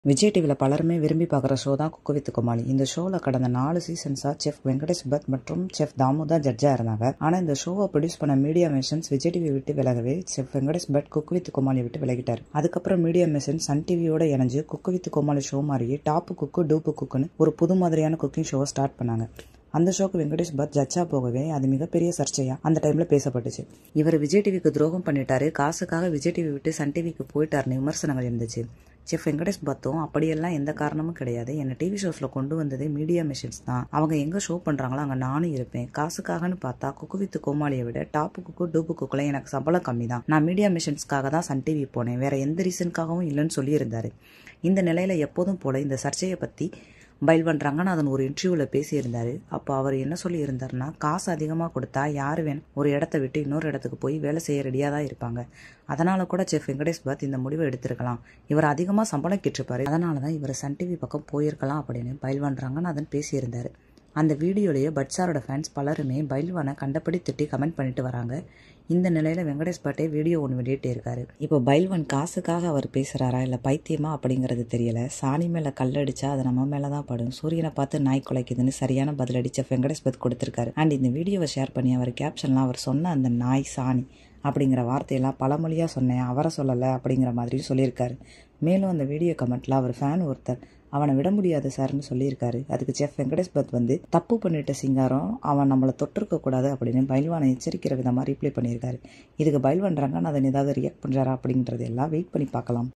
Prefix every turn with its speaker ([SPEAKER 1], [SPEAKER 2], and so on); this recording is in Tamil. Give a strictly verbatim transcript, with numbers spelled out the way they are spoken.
[SPEAKER 1] விஜய் டிவியில் பலருமே விரும்பி பார்க்குற ஷோ தான் குக்கு வித் கோமாளி. இந்த ஷோவில் கடந்த நாலு சீசன்ஸாக செஃப் வெங்கடேஷ் பத் மற்றும் செஃப் தாமு தான் ஜட்ஜாக இருந்தாங்க. ஆனால் இந்த ஷோவை ப்ரொடியூஸ் பண்ண மீடியா மெஷன்ஸ் விஜய் டிவி விட்டு விலகவே chef Venkatesh Bhat cook with Comali விட்டு விலகிட்டார். அதுக்கப்புறம் மீடியா மெஷன் சன் டிவியோட இணைஞ்சு குக்கு வித் கோமாளி ஷோ மாதிரியே டாப்பு குக்கு டூப்பு குக்குன்னு ஒரு புது மாதிரியான குக்கிங் ஷோவை ஸ்டார்ட் பண்ணாங்க. அந்த ஷோக்கு வெங்கடேஷ் பத் ஜட்ஜா போகவே அது மிகப்பெரிய சர்ச்சையா அந்த டைம்ல பேசப்பட்டுச்சு. இவர் விஜய் டிவிக்கு துரோகம் பண்ணிட்டாரு, காசுக்காக விஜய் டிவி விட்டு சன் டிவிக்கு போயிட்டாருன்னு விமர்சனங்கள் இருந்துச்சு. செஃப் வெங்கடேஷ் பத்தும் அப்படியெல்லாம் எந்த காரணமும் கிடையாது, என்ன டிவி ஷோஸ்ல கொண்டு வந்ததே மீடியா மிஷின்ஸ் தான், அவங்க எங்க ஷோ பண்றாங்களோ அங்க நானும் இருப்பேன், காசுக்காகன்னு பார்த்தா குக்கு வித் கோமாளியை விட டாப்பு குக்கு டூப்பு குக்குல எனக்கு சம்பளம் கம்மி தான், நான் மீடியா மிஷின்ஸ்க்காக தான் சன் டிவி போனேன், வேற எந்த ரீசனுக்காகவும் இல்லைன்னு சொல்லியிருந்தாரு. இந்த நிலையில எப்போதும் போல இந்த சர்ச்சையை பத்தி பைல்வான் ரங்கநாதன் அதன் ஒரு இன்டர்வியூவில் பேசியிருந்தாரு. அப்போ அவர் என்ன சொல்லி இருந்தாருன்னா, காசு அதிகமாக கொடுத்தா யார் வேணும் ஒரு இடத்த விட்டு இன்னொரு இடத்துக்கு போய் வேலை செய்ய ரெடியாக தான் இருப்பாங்க, அதனால கூட செஃப் வெங்கடேஷ் பத் இந்த முடிவை எடுத்திருக்கலாம், இவர் அதிகமாக சம்பளம் கேட்டிருப்பாரு, அதனால தான் இவர் சன் டிவி பக்கம் போயிருக்கலாம் அப்படின்னு பைல்வான் ரங்கநாதன் பேசியிருந்தாரு. அந்த வீடியோலேயே பட்சாரோட ஃபேன்ஸ் பலருமே பைல்வானை கண்டபடி திட்டி கமெண்ட் பண்ணிட்டு வராங்க. இந்த நிலையில வெங்கடேஷ் பட்டே வீடியோ ஒன்று வெளியிட்டே இருக்காரு. இப்போ பைல்வான் காசுக்காக அவர் பேசுறாரா இல்லை பைத்தியமா அப்படிங்கிறது தெரியல. சாணி மேல கல்லடிச்சா அது நம்ம மேலதான் படும், சூரியனை பார்த்து நாய் குலைக்குதுன்னு சரியான பதில் அடிச்ச வெங்கடேஷ் பத் கொடுத்திருக்காரு. அண்ட் இந்த வீடியோவை ஷேர் பண்ணி அவர் கேப்ஷன்லாம் அவர் சொன்ன அந்த நாய் சாணி அப்படிங்கிற வார்த்தையெல்லாம் பழமொழியா சொன்னேன், அவரை சொல்லலை அப்படிங்கிற மாதிரியும் சொல்லியிருக்காரு. மேலும் அந்த வீடியோ கமெண்ட்ல அவர் ஃபேன் ஒருத்தர் அவனை விட முடியாது சார்னு சொல்லியிருக்காரு. அதுக்கு செஃப் வெங்கடேஷ் பத் வந்து தப்பு பண்ணிட்ட சிங்காரம், அவன் நம்மளை தொட்டிருக்க கூடாது அப்படின்னு பைல்வானை எச்சரிக்கிற விதமாக ரீப்ளை பண்ணியிருக்காரு. இதுக்கு பைல்வான் ரங்கநாதன் ஏதாவது ரியாக்ட் பண்றாரா அப்படின்றது எல்லாம் வெயிட் பண்ணி பார்க்கலாம்.